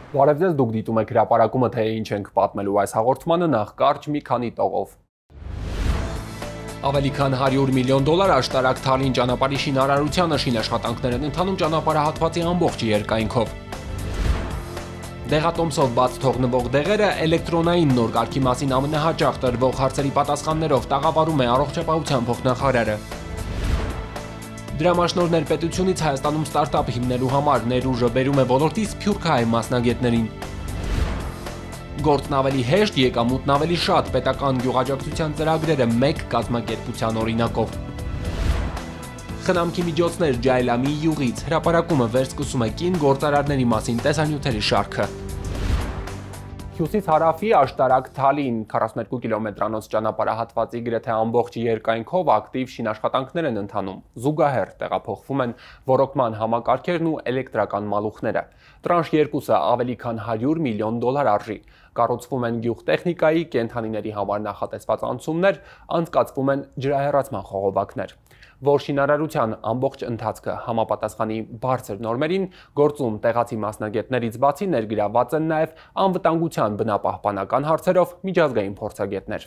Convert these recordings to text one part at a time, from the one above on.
Բարև ձեզ, դուք դիտում եք հրապարակումը, թե ինչ ենք պատմելու այս հաղորդմանը, նախ կարճ մի քանի տողով։ Ավելի քան $100 միլիոն աշտարակ Թալին ճանապարհի շինարարությանը շինաշխատանքներ են ընթանում ճանապարհահատվածի ամբողջ երկայնքով։ Դեղատոմսով բաց թողնվող դեղերը էլեկտրոնային նոր կարգի մասին ամենահաճախ տրվող հարցերի պատասխաններով տաղավարում է առողջապահության փոխնախարարը։ Դրամաշնորհներ պետությունից Հայաստանում ստարտափ հիմնելու համար ներուժը բերում է ոլորտի սփյուռքահայ մասնագետներին։ Գործն ավելի հեշտ, եկամուտն ավելի շատ, պետական գյուղաճակցության ծրագրերը մեկ կազմակերպության օրինակով։ Խնամքի միջոցներ Ջայլամի յուղից, հրապարակումը վերսկսում է կին գործարարների մասին տեսանյութերի շարքը։ Հյուսիս-հարավի աշտարակ Թալին 42 կիլոմետրանոց ճանապարհահատվածի գրեթե ամբողջ երկայնքով ակտիվ շինաշխատանքներ են ընթանում։ Զուգահեռ տեղափոխվում են ոռոգման համակարգերն ու էլեկտրական մալուխները։ Տրանշ 2-ը ավելի քան $100 միլիոն արժի։ Կառուցվում են գյուղտեխնիկայի, կենդանիների համար նախատեսված անցումներ, անցկացվում են ջրահեռացման խողովակներ։ Որ շինարարության ամբողջ ընթացքը համապատասխանի բարձր նորմերին, գործում տեղացի մասնագետներից բացի ներգրավված են նաև անվտանգության բնապահպանական հարցերով միջազգային փորձագետներ։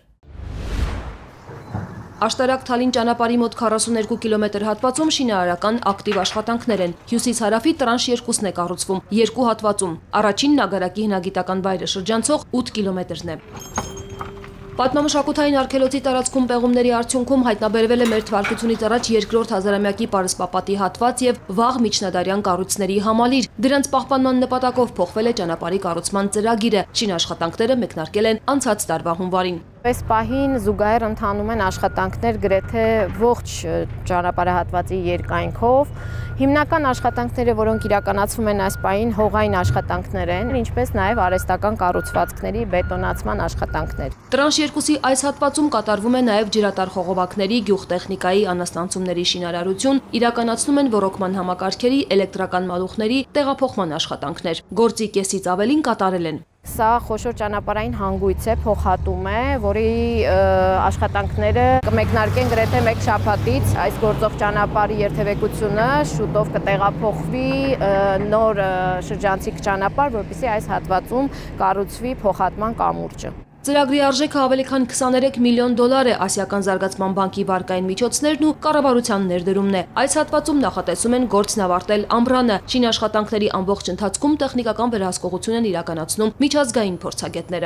Աշտարակ Թալին ճանապարհի մոտ 42 կիլոմետր հատվածում շինարարական ակտիվ աշխատանքներ են։ Հյուսիս-հարավի տրանշ 2-ն է կառուցվում, երկու հատվածում։ Առաջինն Ագարակի հնագիտական վայրը շրջանցող 8 կիլոմետրն է։ Պատմամշակութային արգելոցի տարածքում պեղումների արդյունքում հայտնաբերվել է մեր թվարկությունից առաջ երկրորդ հազարամյակի պարսպապատի հատված եւ վաղ միջնադարյան կառույցների համալիր։ Դրանց պահպանման նպատակով փոխվել է ճանապարհի կառուցման ծրագիրը։ Շինաշխատանքները մեկնարկել են անցած տարվա հունվարին։ Այս պահին զուգահեռ ընթանում են աշխատանքներ գրեթե ողջ ճանապարհահատվածի երկայնքով։ Հիմնական աշխատանքները, որոնք իրականացվում են այս պահին, հողային աշխատանքներ են, ինչպես նաև արհեստական կառուցվածքների բետոնացման աշխատանքներ։ Տրանշ 2-ի այս հատվածում կատարվում է նաև ջրատար խողովակների, գյուղտեխնիկայի անասնանցումների շինարարություն, իրականացնում են ոռոգման համակարգերի, էլեկտրական մալուխների տեղափոխման աշխատանքներ։ Գործի կեսից ավելին կատարել են։ Սա խոշոր ճանապարհային հանգույց է, փոխհատում է, որի աշխատանքները կմեկնարկեն գրեթե մեկ շաբաթից։ Այս գործող ճանապարհի երթևեկությունը շուտով կտեղափոխվի նոր շրջանցիկ ճանապարհ, որպեսզի այս հատվածում կառուցվի փոխհատման կամուրջը։ Ծրագրի արժեքը ավելի քան $23 միլիոն է, Ասիական զարգացման բանկի վարկային միջոցներն ու կառավարության ներդրումն է։ Այս հատվածում նախատեսում են գործն ավարտել ամռանը։ Շինաշխատանքների ամբողջ ընթացքում տեխնիկական վերահսկողություն են իրականացնում միջազգային փորձագետները։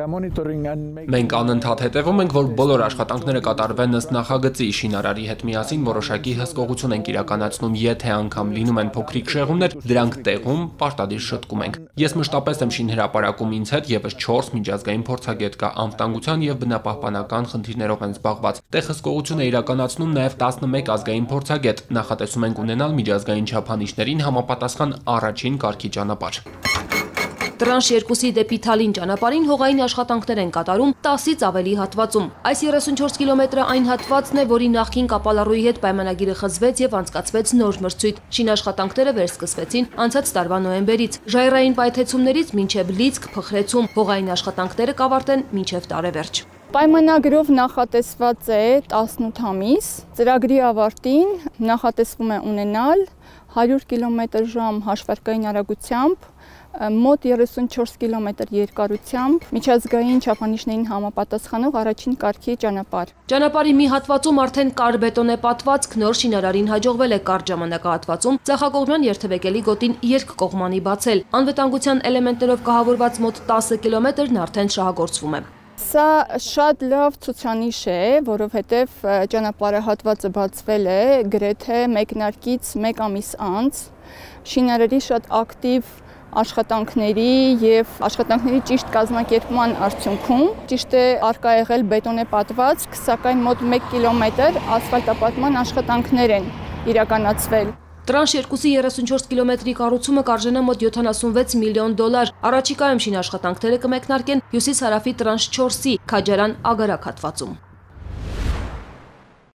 Մենք անընդհատ հետևում ենք, որ բոլոր աշխատանքները կատարվեն ըստ նախագծի, շինարարի հետ միասին որոշակի հսկողություն ենք իրականացնում, եթե անգամ լինում են փոքրիկ շեղումներ, դրանք տեղում պարտադիր շտկում ենք։ Ես մշտապես եմ շինհրապարակում ինձ հետ եւս 4 միջազգային փորձագետ կա, անվտանգության եւ բնապահպանական խնդիրներով են զբաղված։ Տեխնոսկողություն է իրականացնում նաեւ 11 ազգային փորձագետ։ Նախատեսում ենք ունենալ միջազգային չափանիշներին համապատասխան առաջին կարգի ճանապարհ։ Տրանշ 2-ի դեպի Թալին ճանապարհին հողային աշխատանքներ են կատարում 10-ից ավելի հատվածում։ Այս 34 կիլոմետրը այն հատվածն է, որի նախկին կապալառուի հետ պայմանագիրը խզվեց եւ անցկացվեց նոր մրցույթ։ Շինաշխատանքները վերսկսվեցին անցած տարվա նոյեմբերից։ Ժայռային պայթեցումներից մինչև լիցք, փխրեցում, հողային աշխատանքները կավարտեն մինչև տարեվերջ։ Պայմանագրով նախատեսված է 18 ամիս։ Ծրագրի ավարտին նախատեսվում է ունենալ 100 կմ/ժ հաշվարկային արագությամբ, մոտ 34 կիլոմետր երկարությամբ միջազգային չափանիշներին համապատասխանող առաջին կարգի ճանապարհ։ Ճանապարհի մի հատվածում արդեն կար բետոնե պատվածք, նոր շինարարին հաջողվել է կարճ ժամանակահատվածում ցախակողմյան երթևեկելի գոտին երկկողմանի բացել։ Անվտանգության էլեմենտներով կահավորված մոտ 10 կիլոմետրն արդեն շահագործվում է։ Սա շատ լավ ցուցանիշ է, որովհետև ճանապարհահատվածը բացվել է գրեթե մեկնարկից 1 ամիս անց։ Շինարարի շատ ակտիվ աշխատանքների եւ աշխատանքների ճիշտ կազմակերպման արդյունքում ճիշտ է արկա եղել բետոնե պատվածք, սակայն մոտ 1 կիլոմետր ասֆալտապատման աշխատանքներ են իրականացվել։ Տրանշ 2-ի 34 կիլոմետրի կառուցումը կարժենա մոտ $76 միլիոն։ Առաջիկայում շինաշխատանքները կմեկնարկեն հյուսիս-հարավի տրանշ 4-ի Քաջարան Ագարակ հատվածում։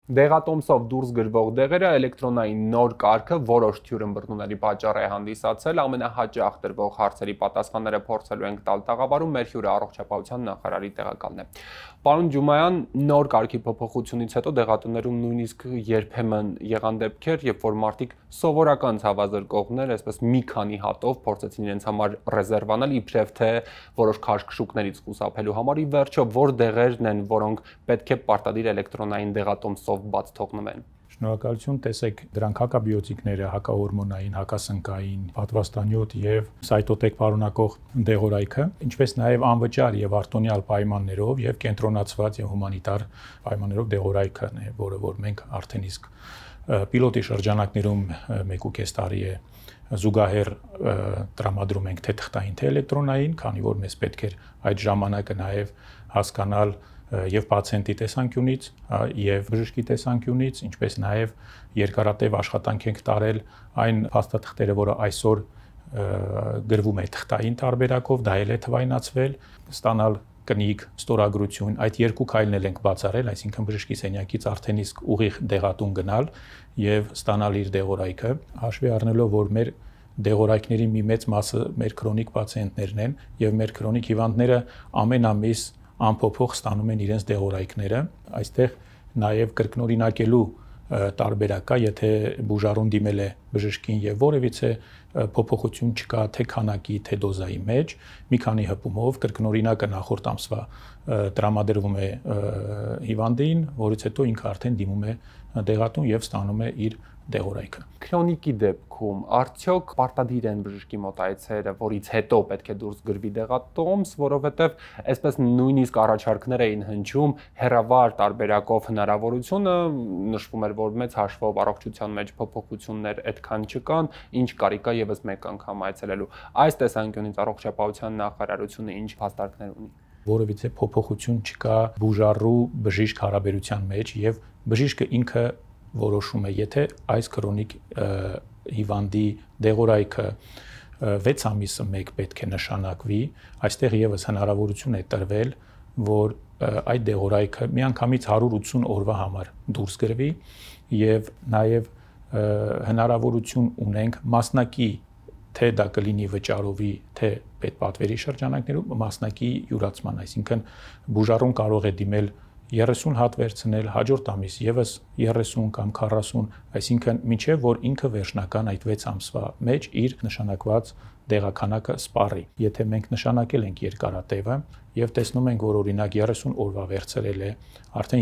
Դեղատոմսով դուրս գրվող դեղերը էլեկտրոնային նոր կարգը որոշ թյուրըմբռնումների պատճառ է հանդիսացել, ամենահաճախ տրվող հարցերի պատասխանները փորձելու ենք տալ տաղավարում, մեր հյուրը առողջապահության նախարարի տեղակալն է։ Պարոն Ջումայան, նոր կարգի փոփոխությունից հետո դեղատուներում նույնիսկ երբեմն եղան դեպքեր, երբ որ մարդիկ սովորական ցավազրկողներ, այսպես մի քանի հատով փորձեցին իրենց համար ռեզերվանել, իբրև թե որոշ քաշքշուկներից խուսափելու համար, ի վերջո որ դեղերն են, որոնք պետք է պարտադիր էլեկտրոնային դեղատոմսով բաց թողնվեն։ Շնորհակալություն, տեսեք, դրանք հակաբիոտիկները, հակահորմոնային, հակասնկային, պատվաստանյութ եւ սայտոտեկ պարունակող դեղորայքը, ինչպես նաեւ անվճար եւ արտոնյալ պայմաններով եւ կենտրոնացված եւ հումանիտար պայմաններով դեղորայքն է, որը որ մենք արդեն իսկ պիլոտի շրջանակներում 1.5 տարի է զուգահեռ տրամադրում ենք թե թղթային, թե էլեկտրոնային, քանի որ մեզ պետք էր այդ ժամանակը նաեւ հասկանալ եւ պացիենտի տեսանկյունից եւ բժշկի տեսանկյունից, ինչպես նաեւ երկարատև աշխատանք ենք տարել այն փաստաթղթերը, որը այսօր գրվում է թղթային տարբերակով, դա էլ է թվայնացվել, ստանալ կնիկ, ստորագրություն, այդ երկու քայլն էլ ենք բացառել, այսինքն բժշկի սենյակից արդեն իսկ ուղիղ դեղատուն գնալ եւ ստանալ իր դեղորայքը, հաշվի առնելով, որ մեր դեղորայքների մի մեծ մասը մեր քրոնիկ պացիենտներն են եւ մեր քրոնիկ հիվանդները ամեն ամիս անփոփոխ ստանում են իրենց դեղորայքները, այստեղ նաեւ կրկնօրինակելու տարբերակ կա, եթե բուժարուն դիմել է բժշկին եւ որևիցե փոփոխություն չկա թե քանակի, թե դոզայի մեջ, մի քանի հպումով կրկնօրինակը նախորդ ամսվա տրամադրվում է հիվանդին, որից հետո ինքը արդեն դիմում է դեղատուն եւ ստանում է իր դեղորայքը։ Քրոնիկի դեպքում արդյոք պարտադիր են բժշկի մոտ այցերը, որից հետո պետք է դուրս գրվի դեղատոմս, որովհետև այսպես նույնիսկ առաջարկներ էին հնչում հեռավար տարբերակով հնարավորությունը, նշվում էր, որ մեծ հաշվով առողջության մեջ փոփոխություններ այդքան չկան, ինչ կարիք կա եւս մեկ անգամ այցելելու։ Այս տեսանկյունից առողջապահության նախարարությունը ինչ փաստարկներ ունի։ Որևիցե փոփոխություն չկա բուժառու բժիշկ հարաբերության մեջ եւ բժիշկը ինքը որոշում է, եթե այս քրոնիկ հիվանդի դեղորայքը 6 ամիսը մեկ պետք է նշանակվի, այստեղ եւս հնարավորություն է տրվել, որ այդ դեղորայքը միանգամից 180 օրվա համար դուրս գրվի եւ նաեւ հնարավորություն ունենք մասնակի թե դա կլինի վճարովի, թե պետպատվերի շրջանակներում մասնակի յուրացման, այսինքն բուժառուն կարող է դիմել 30 հատ վերցնել, հաջորդ ամիս եւս 30 կամ 40, այսինքն մինչեւ որ ինքը վերջնական այդ 6 ամսվա մեջ իր նշանակված դեղաքանակը սպառի։ Եթե մենք նշանակել ենք երկարատևը եւ տեսնում ենք, որ օրինակ 30 օրվա վերցրել է, արդեն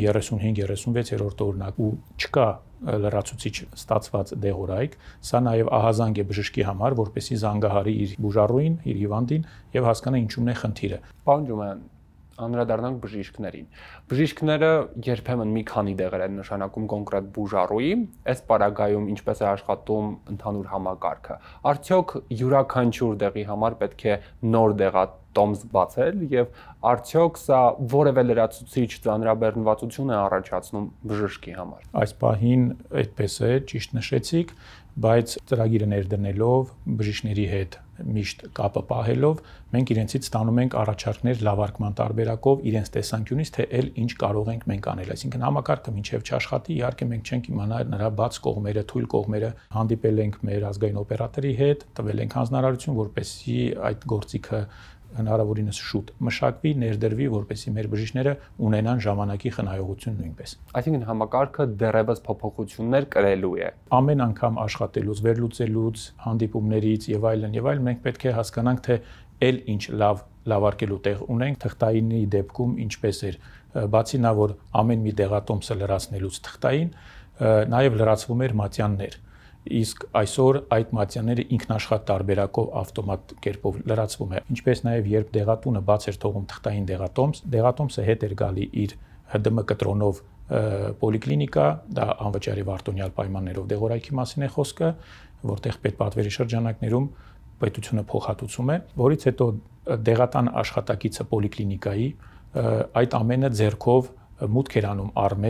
35-36-րդ օրնակ ու չկա լրացուցիչ ստացված դեղորայք, սա նաեւ ահազանգ է բժշկի համար, որպեսզի զանգահարի իր բուժառուին, իր հիվանդին եւ հասկանա ինչումն է խնդիրը։ Պարոն Ջումայան, անդրադառնանք բժիշկներին։ Բժիշկները երբեմն մի քանի դեղեր են նշանակում կոնկրետ բուժառուի, այս պարագայում ինչպես է աշխատում ընդհանուր համակարգը։ Արդյոք յուրաքանչյուր դեղի համար պետք է նոր դեղատոմս բացել եւ արդյոք սա որևէ լրացուցիչ ծանրաբեռնվածություն է առաջացնում բժշկի համար։ Այս պահին այդպես է, ճիշտ նշեցիք, բայց ծրագիրը ներդնելով բժիշկների հետ միշտ կապը պահելով մենք իրենցից ստանում ենք առաջարկներ լավարկման տարբերակով իրենց տեսանկյունից թե էլ ինչ կարող ենք մենք անել, այսինքն համակարգը մինչև չաշխատի, իհարկե մենք չենք իմանա նրա բաց կողմերը, թույլ կողմերը, հանդիպել ենք մեր ազգային օպերատորի հետ, տվել ենք հանձնարարություն, որպեսզի այդ գործիքը հնարավորինս շուտ մշակվի, ներդրվի, որպեսզի մեր բժիշկները ունենան ժամանակի խնայողություն նույնպես։ Այսինքն համակարգը դեռևս փոփոխություններ կրելու է։ Ամեն անգամ աշխատելուց, վերլուծելուց, հանդիպումներից եւ այլն, մենք պետք է հասկանանք, թե էլ ինչ լավարկելու տեղ ունենք, թղթայինի դեպքում ինչպես էր, բացի նա, որ ամեն մի դեղատոմսը լրացնելուց թղթային, նաեւ լրացվում էր մատյաններ։ Իսկ այսօր այդ մատյանները ինքնաշխատ տարբերակով ավտոմատ կերպով լրացվում է։ Ինչպես նաև երբ դեղատունը բաց էր թողում թղթային դեղատոմսը հետ էր գալի իր ՀԴՄ կտրոնով պոլիկլինիկա, դա անվճար եւ արտոնյալ պայմաններով դեղորայքի մասին է խոսքը, որտեղ պետպատվերի շրջանակներում պետությունը փոխհատուցում է, որից հետո դեղատան աշխատակիցը պոլիկլինիկայի այդ ամենը ձեռքով մուտք էր անում Արմեդ,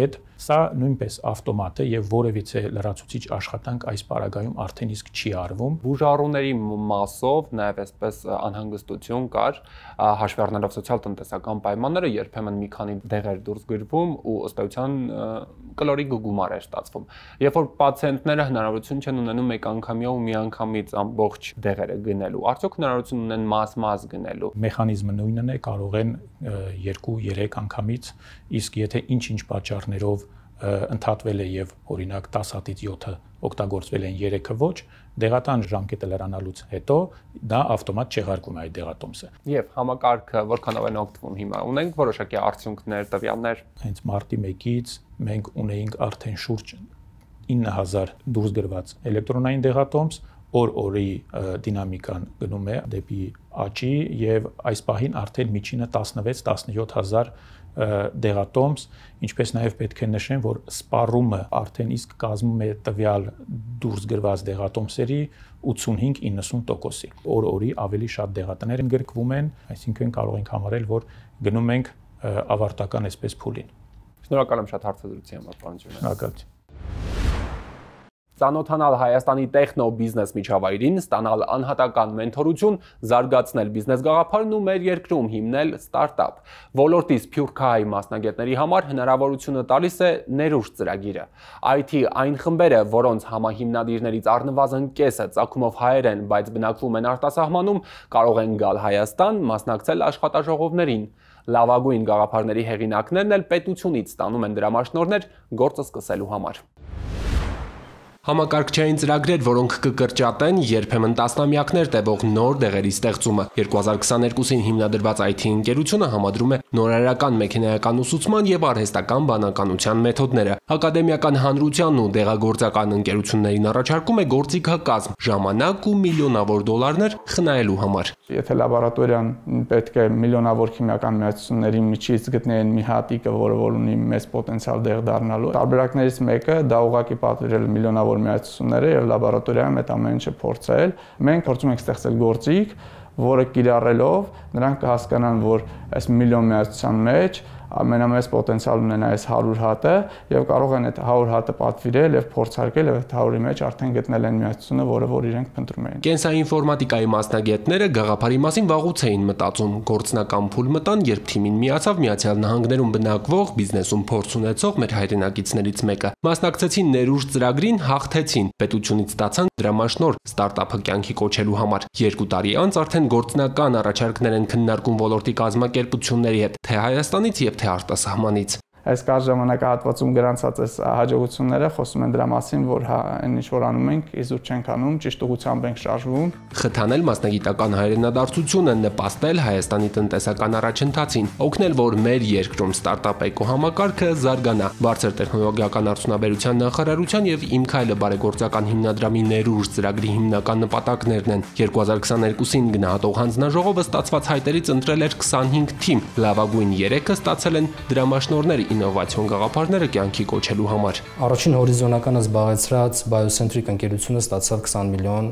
Սա նույնպես ավտոմատ է եւ որևիցե լրացուցիչ աշխատանք այս պարագայում արդեն իսկ չի արվում։ Բուժառուների մասով նաեւ այսպես անհանգստություն կար, հաշվի առնելով սոցիալ-տնտեսական պայմանները, երբեմն մի քանի դեղեր դուրս գրվում ու ըստ էության կլորի գումար էր ստացվում։ Երբ որ պացիենտները հնարավորություն չեն ունենում մեկ անգամյա ու միանգամից ամբողջ դեղերը գնելու, արդյոք հնարավորություն ունեն մաս-մաս գնելու։ Մեխանիզմը նույնն է, կարող են 2-3 անգամից, իսկ եթե ինչ-ինչ պատճառներով ընդհատվել է եւ օրինակ 10-ից 7-ը օգտագործվել են 3-ը ոչ, դեղատան ժամկետը լրանալուց հետո դա ավտոմատ չեղարկում է այդ դեղատոմսը։ Եվ համակարգը որքանով են օգտվում հիմա։ Ունենք որոշակի արդյունքներ, տվյալներ։ Հենց մարտի 1-ից մենք ունեինք արդեն շուրջ 9000 դուրս գրված էլեկտրոնային դեղատոմս, օր-օրի դինամիկան գնում է դեպի աճի եւ այս պահին արդեն միջինը 16-17000 դեղատոմս, ինչպես նաև պետք է նշեմ, որ սպառումը արդեն իսկ կազմում է տվյալ դուրս գրված դեղատոմսերի 85-90%-ի։ Օր-օրի ավելի շատ դեղատներ ընդգրկվում են, այսինքն կարող ենք համարել, որ գնում ենք ավարտական այսպես փուլին։ Շնորհակալ եմ շատ հարցազրույցի համար, պարոն Ջունյան։ Շնորհակալ։ Ծանոթանալ Հայաստանի տեխնո-բիզնես միջավայրին, ստանալ անհատական մենթորություն, զարգացնել բիզնես գաղափարն ու մեր երկրում հիմնել ստարտափ։ Ոլորտի սփյուռքահայ մասնագետների համար հնարավորությունը տալիս է ներուժ ծրագիրը։ IT այն խմբերը, որոնց համահիմնադիրներից առնվազն կեսը ծագումով հայեր են, բայց բնակվում են արտասահմանում, կարող են գալ Հայաստան, մասնակցել աշխատաժողովներին։ Լավագույն գաղափարների հեղինակներն էլ պետությունից ստանում են դրամաշնորհներ գործը սկսելու համար։ Համակարգչային ծրագրեր, որոնք կկրճատեն երբեմն տասնամյակներ տևող նոր դեղերի ստեղծումը։ 2022-ին հիմնադրված IT ընկերությունը համադրում է նորարարական մեքենայական ուսուցման եւ արհեստական բանականության մեթոդները։ Ակադեմիական հանրությանն ու դեղագործական ընկերություններին առաջարկում է գործիքակազմ, ժամանակ ու միլիոնավոր դոլարներ խնայելու համար։ Եթե լաբորատորիան պետք է միլիոնավոր քիմիական միացությունների միջից գտնեն մի հատիկը, որը որ ունի մեծ պոտենցիալ դեղ դառնալու, տարբերակներից մեկը դա ուղղակի պատվիրել միլիոնավոր միացությունները եւ լաբորատորիայում այդ ամեն ինչը փորձել։ Մենք փորձում ենք ստեղծել գործիք, որը կիրառելով նրանք կհասկանան, որ այս միլիոն միացության մեջ ամենամեծ պոտենցիալ ունեն այս 100 հատը եւ կարող են այդ 100 հատը պատվիրել եւ փորձարկել եւ այդ 100-ի մեջ արդեն գտնել են միացությունը, որը որ իրենք փնտրում էին։ Կենսաինֆորմատիկայի մասնագետները գաղափարի մասին վաղուց էին մտածում, գործնական փուլ մտան, երբ թիմին միացավ Միացյալ Նահանգներում բնակվող, բիզնեսում փորձ ունեցող մեր հայրենակիցներից մեկը։ Մասնակցեցին ներուժ ծրագրին, հաղթեցին, պետությունից ստացան դրամաշնորհ ստարտափը կյանքի կոչելու համար։ 2 տարի անց արդեն գործնական առաջարկներ են քննարկում ոլորտի կազմակերպությունների հետ, թե Հայաստանից եւ թե արտասահմանից։ Այս կարճ ժամանակահատվածում գրանցած այս հաջողությունները խոսում են դրա մասին, որ այն ինչ որ անում ենք, իզուր չենք անում, ճիշտ ուղղությամբ ենք շարժվում։ Խթանել մասնագիտական հայրենադարձությունը, նպաստել Հայաստանի տնտեսական առաջընթացին, օգնել, որ մեր երկրում ստարտափ էկոհամակարգը զարգանա։ Բարձր տեխնոլոգիական արդյունաբերության նախարարության եւ Իմ քայլը բարեգործական հիմնադրամի ներուժ ծրագրի հիմնական նպատակներն են։ 2022-ին գնահատող հանձնաժողովը ստացված հայտերից ընտրել էր 25 թիմ, լավագույն 3-ը ստացել են դրամաշնորհներ ինովացիոն գաղափարները կյանքի կոչելու համար։ Առաջին հորիզոնականը զբաղեցրած Biocentric ընկերությունը ստացավ 20 միլիոն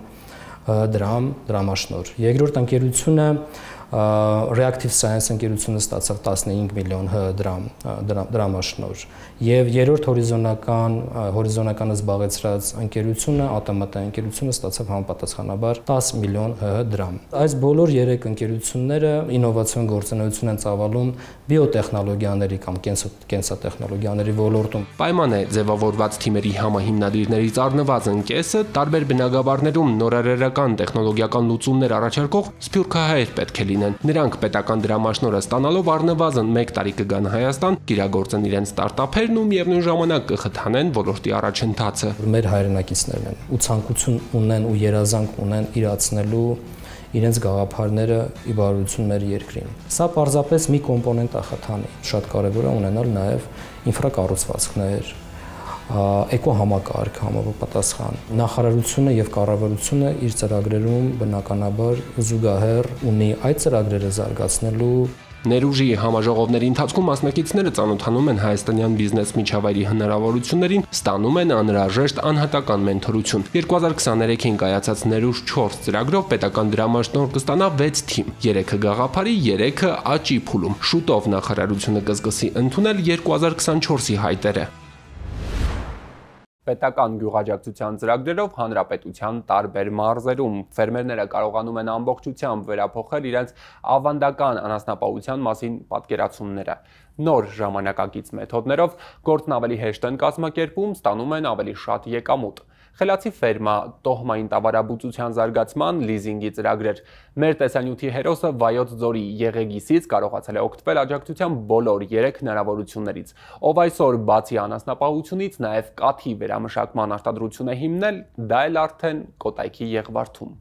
դրամաշնորհ։ Երկրորդ ընկերությունը Reactive Science ընկերությունը ստացավ 15 միլիոն դրամաշնորհ եւ երրորդ հորիզոնականը զբաղեցրած ընկերությունը Ատոմատա ընկերությունը ստացավ համապատասխանաբար 10 միլիոն դրամ։ Այս բոլոր 3 ընկերությունները ինովացիոն գործունեություն են ծավալում բիոտեխնոլոգիաների կամ կենսատեխնոլոգիաների ոլորտում։ Պայման է ձևավորված թիմերի համահիմնադիրներից առնվազն կեսը տարբեր բնագավառներում նորարարական տեխնոլոգիական լուծումներ առաջարկող սփյուռքահայեր պետք է լինեն։ Նրանք պետական դրամաշնորհը ստանալով առնվազն 1 տարի կգան Հայաստան, կիրագործեն իրենց ստարտափերն ու միևնույն ժամանակ կխթանեն ոլորտի առաջընթացը։ Մեր հայրենակիցներն են ու ցանկություն ունեն ու երազանք ունեն իրացնելու իրենց գաղափարները ի բարօրություն մեր երկրին։ Սա պարզապես մի կոմպոնենտ է խթանի։ Շատ կարևոր է ունենալ նաև ինֆրակառուցվածքներ, էկոհամակարգ համապատասխան։ Նախարարությունը եւ կառավարությունը իր ծրագրերում բնականաբար զուգահեռ ունի այդ ծրագրերը զարգացնելու։ Ներուժի համաժողովների ընթացքում մասնակիցները ծանոթանում են հայաստանյան բիզնես միջավայրի հնարավորություններին, ստանում են անհրաժեշտ անհատական մենթորություն։ 2023-ին կայացած ներուժ 4 ծրագրով պետական դրամաշնորհ կստանա 6 թիմ, 3-ը գաղափարի, 3-ը աճի փուլում։ Շուտով նախարարությունը կսկսի ընդունել 2024-ի հայտերը։ պետական գյուղաճակցության ծրագրերով հանրապետության տարբեր մարզերում ֆերմերները կարողանում են ամբողջությամբ վերափոխել իրենց ավանդական անասնապահության մասին պատկերացումները։ Նոր ժամանակակից մեթոդներով գործն ավելի հեշտ են կազմակերպում, ստանում են ավելի շատ եկամուտ։ Խելացի ֆերմա, տոհմային տավարաբուծության զարգացման, լիզինգի ծրագրեր։ Մեր տեսանյութի հերոսը Վայոց ձորի Եղեգիսից կարողացել է օգտվել աջակցության բոլոր 3 հնարավորություններից, ով այսօր բացի անասնապահությունից նաև կաթի վերամշակման արտադրություն է հիմնել, դա էլ արդեն Կոտայքի Եղվարդում։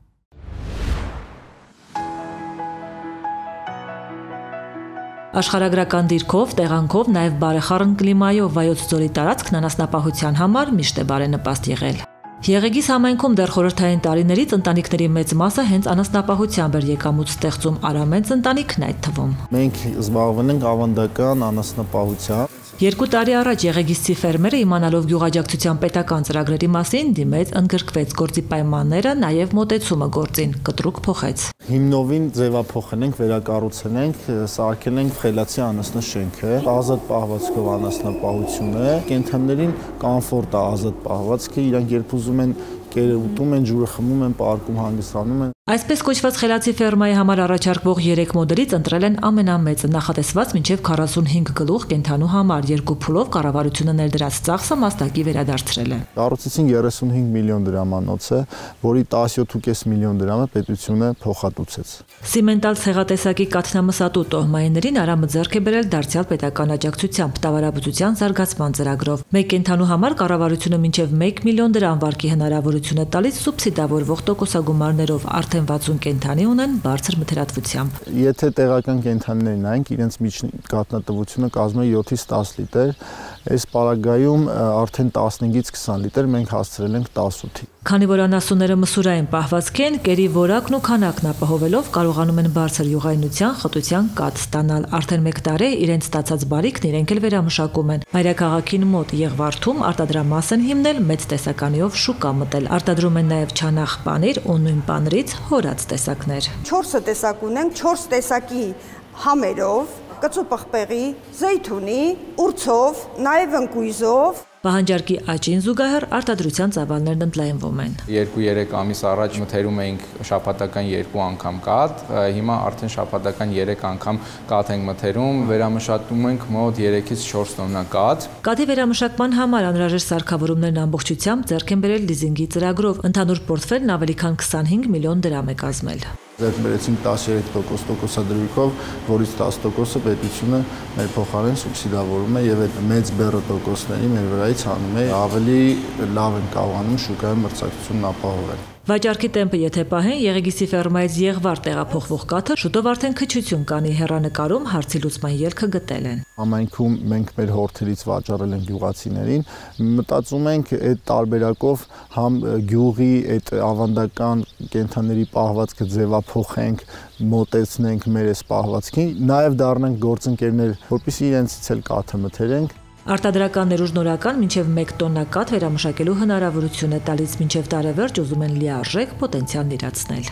Աշխարհագրական դիրքով, տեղանքով, նաև բարեխառն կլիմայով Վայոց ձորի տարածքն անասնապահության համար միշտ է բարենպաստ եղել։ Եղեգիս համայնքում դեռ խորհրդային տարիներից ընտանիքների մեծ մասը հենց անասնապահությամբ էր եկամուտ ստեղծում, արամենց ընտանիքն այդ թվում։ Մենք զբաղվում ենք ավանդական անասնապահությամբ։ 2 տարի առաջ Եղեգիսցի ֆերմերը իմանալով գյուղաճակցության պետական ծրագրերի մասին դիմեց, ընդգրկվեց գործի պայմանները, նաև մոտեցումը գործին, կտրուկ փոխեց։ Հիմնովին ձևափոխել ենք, վերակառուցել ենք, սարքել ենք խելացի անասնաշենքը, ազատ պահվածքով անասնապահություն է, կենդաններին կոմֆորտ է ազատ պահվածքը, իրանք երբ ուզում են կերը ուտում են, ջուրը խմում են, պարկում հանգստանում են։ Այսպես կոչված խելացի ֆերմայի համար առաջարկվող 3 մոդելից ընտրել են ամենամեծը, նախատեսված մինչև 45 գլուխ կենդանու համար, 2 փուլով կառավարությունը ներդրած ծախսը մաստակի վերադարձրել է։ Կառուցեցին 35 միլիոն դրամանոցը, որի 17.5 միլիոն դրամը պետությունը փոխհատուցեց։ Սիմենտալ ցեղատեսակի կաթնամսատու տոհմայիներին Արամը ձեռք է բերել դարձյալ պետական աջակցությամբ տավարաբուծության զարգացման ծրագրով։ Մեկ կենդանու համար կառավարությունը մինչև 1 միլիոն դրամ վարկի հնարավորություն է տալիս սուբսիդավորվող տոկոսագումարներով, արդեն 60 կենդանի ունեն բարձր մթերատվությամբ։ Եթե տեղական կենդանիներին նայենք, իրենց միջին կաթնատվությունը կազմում է 7-ից 10 լիտր, այս պարագայում արդեն 15-ից 20 լիտր, մենք հասցրել ենք 18-ի։ Քանի որ անասունները մսուրային պահվածք են, կերի որակն ու քանակն ապահովելով կարողանում են բարձր յուղայնության, խտության կաթ ստանալ։ Արդեն 1 տարի իրենց ստացած բարիքն իրենք էլ վերամշակում են։ Մայրաքաղաքին մոտ Եղվարդում արտադրամաս են հիմնել, մեծ տեսականիով շուկա մտել։ Արտադրում են նաև չանախ պանիր ու նույն պանիրից հորած տեսակներ։ 4 տեսակ ունենք, 4 տեսակի համերով, կծու պղպեղի, զեյթունի, ուրցով, նաև ընկույզով։ Պահանջարկի աճին զուգահեռ արտադրության ծավալներն ընդլայնվում են։ 2-3 ամիս առաջ մթերում էինք շաբաթական 2 անգամ կաթ, հիմա արդեն շաբաթական 3 անգամ կաթ ենք մթերում, վերամշակում ենք մոտ 3-ից 4 տոննա կաթ։ Կաթի վերամշակման համար անհրաժեշտ սարքավորումներն ամբողջությամբ ձեռք են բերել լիզինգի ծրագրով, ընդհանուր պորտֆելն ավելի քան 25 միլիոն դրամ է կազմել։ Ձեռք բերեցինք 13% տոկոսադրույքով, որից 10%-ը պետությունը մեր փոխարեն սուբսիդավորում է եւ այդ մեծ բեռը տոկոսների մեր վրայից հանում է, ավելի լավ են կարողանում շուկայում մրցակցությունն ապահովել։ Վաճառքի տեմպը եթե պահեն, Եղեգիսի ֆերմայից Եղվարդ տեղափոխվող կաթը շուտով արդեն քչություն կանի, հեռանկարում հարցի լուծման ելքը գտել են։ Համայնքում մենք մեր հորթերից վաճառել ենք գյուղացիներին, մտածում ենք այդ տարբերակով համ գյուղի այդ ավանդական կենդանների պահվածքը ձևափոխենք, մոտեցնենք մեր այս պահվածքին, նաև դառնանք գործընկերներ, որպեսզի իրենցից էլ կաթը մթերենք։ Արտադրականներ ու շնորհական մինչև 1 տոննա կաթ վերամշակելու հնարավորություն է տալիս, մինչև տարեվերջ ուզում են լիարժեք պոտենցիալն իրացնել։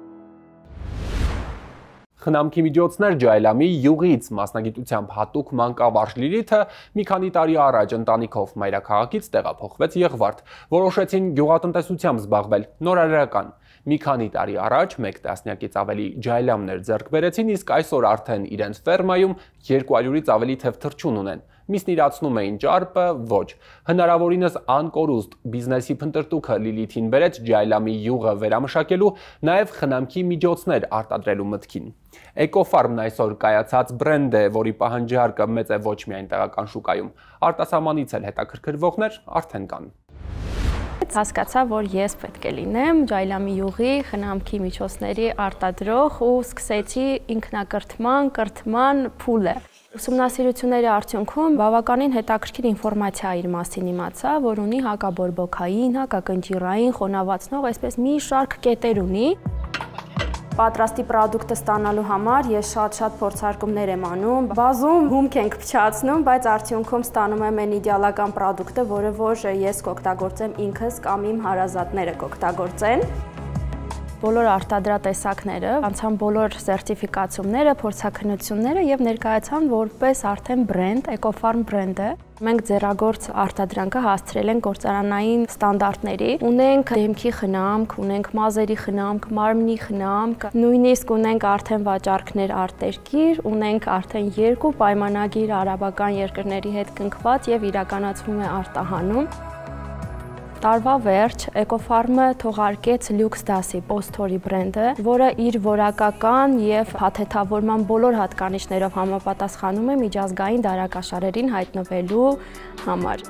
Խնամքի միջոցներ Ջայլամի յուղից մասնագիտությամբ հատուկ մանկավարժ Լիլիթը մի քանի տարի առաջ ընտանիքով մայրաքաղաքից տեղափոխվեց Եղվարդ, որոշեցին գյուղատնտեսությամբ զբաղվել, նորարարական։ Մի քանի տարի առաջ 1 տասնյակից ավելի ջայլամներ ձեռք բերեցին, իսկ այսօր արդեն իրենց ֆերմայում 200-ից ավելի թև թռչուն ունեն։ Միսն իրացնում էին ճարպը, ոչ։ Հնարավորինս անկորուստ բիզնեսի փնտրտուքը Լիլիթին բերեց Ջայլամի յուղը վերամշակելու, նաև խնամքի միջոցներ արտադրելու մտքին։ Էկոֆարմն այսօր կայացած բրենդ է, որի պահանջարկը մեծ է ոչ միայն տեղական շուկայում, արտասահմանից էլ հետաքրքրվողներ արդեն կան։ Հասկացա, որ ես պետք է լինեմ Ջայլամի յուղի խնամքի միջոցների արտադրող ու սկսեցի ինքնակրթման փուլը։ Ուսումնասիրությունների արդյունքում բավականին հետաքրքիր ինֆորմացիա իր մասին իմացա, որ ունի հակաբորբոքային, հակակնճիռային, խոնավացնող, այսպես մի շարք կետեր ունի։ Պատրաստի պրոդուկտը ստանալու համար ես շատ փորձարկումներ եմ անում, բազում հումք ենք փչացնում, բայց արդյունքում ստանում եմ այն իդեալական պրոդուկտը, որը որ ես կօգտագործեմ ինքս կամ իմ հարազատները կօգտագործեն։ Բոլոր արտադրատեսակները անցան բոլոր սերտիֆիկացումները, փորձաքննությունները եւ ներկայացան որպես արդեն բրենդ, Ecofarm բրենդը։ Մենք ձեռագործ արտադրանքը հասցրել ենք գործարանային ստանդարտների։ Ունենք դեմքի խնամք, ունենք մազերի խնամք, մարմնի խնամք, նույնիսկ ունենք արդեն վաճառքներ արտերկիր, ունենք արդեն 2 պայմանագիր արաբական երկրների հետ կնքված եւ իրականացվում է արտահանում։ Տարվա վերջ Ecofarm-ը թողարկեց Lux դասի Postori բրենդը, որը իր որակական եւ փաթեթավորման բոլոր հատկանիշներով համապատասխանում է միջազգային դարակաշարերին հայտնվելու համար։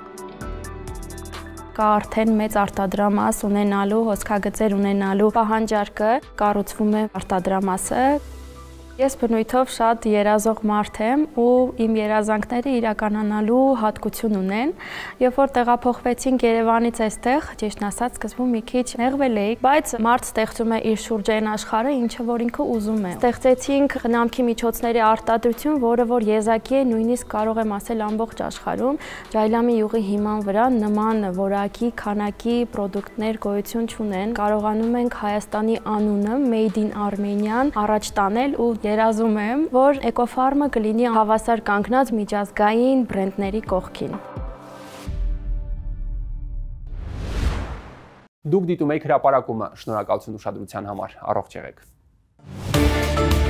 Կա արդեն մեծ արտադրամաս ունենալու, հոսքագծեր ունենալու պահանջարկը, կառուցվում է արտադրամասը։ Ես բնույթով շատ երազող մարդ եմ ու իմ երազանքները իրականանալու հատկություն ունեն։ Երբ որ տեղափոխվեցինք Երևանից այստեղ, ճիշտն ասած, սկզբում մի քիչ նեղվել էի, բայց մարդ ստեղծում է իր շուրջային աշխարհը, ինչը որ ինքը ուզում է։ Ստեղծեցինք խնամքի միջոցների արտադրություն, որը որ եզակի է, նույնիսկ կարող եմ ասել ամբողջ աշխարհում։ Ջայլամի յուղի հիման վրա նման որակի, քանակի պրոդուկտներ գոյություն չունեն։ Կարողանում ենք Հայաստանի անունը Made in Armenian առաջ տանել ու երազում եմ, որ Ecofarm-ը կլինի հավասար կանգնած միջազգային բրենդների կողքին։ Դուք դիտում եք հրապարակումը, շնորհակալություն ուշադրության համար, առողջ եղեք։